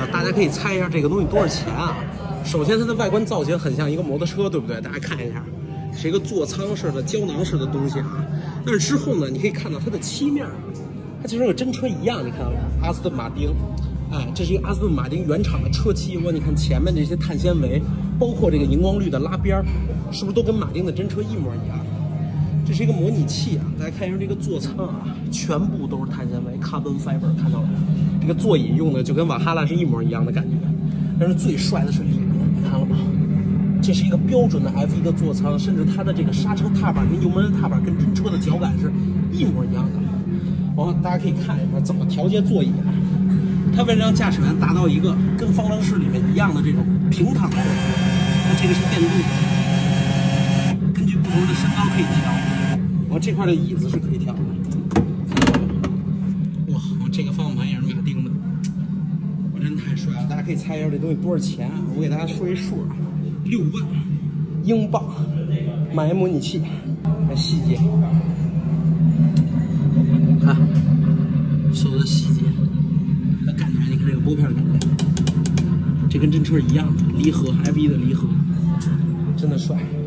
啊，大家可以猜一下这个东西多少钱啊？首先，它的外观造型很像一个摩托车，对不对？大家看一下，是一个座舱式的胶囊式的东西啊。但是之后呢，你可以看到它的漆面，它就跟个真车一样。你看到没有？阿斯顿马丁，哎，这是一个阿斯顿马丁原厂的车漆。你看前面这些碳纤维，包括这个荧光绿的拉边，是不是都跟马丁的真车一模一样？这是一个模拟器啊，大家看一下这个座舱啊，全部都是碳纤维 carbon fiber， 看到了？这个座椅用的就跟瓦哈拉是一模一样的感觉。但是最帅的是里面，你看了吗？这是一个标准的 F1 的座舱，甚至它的这个刹车踏板跟油门踏板跟真车的脚感是一模一样的。然后大家可以看一下怎么调节座椅啊。它为了让驾驶员达到一个跟方程式里面一样的这种平躺的位置，它这个是电动的，根据不同的身高可以调。然后这块的椅子是可以调的。哇，这个方向盘也是马丁的。真太帅了！大家可以猜一下这东西多少钱啊？我给大家说一数啊，6万英镑买模拟器。看细节，看所有的细节，那感觉，你看这个拨片的感觉，这跟真车一样的离合 ，F1 的离合，真的帅。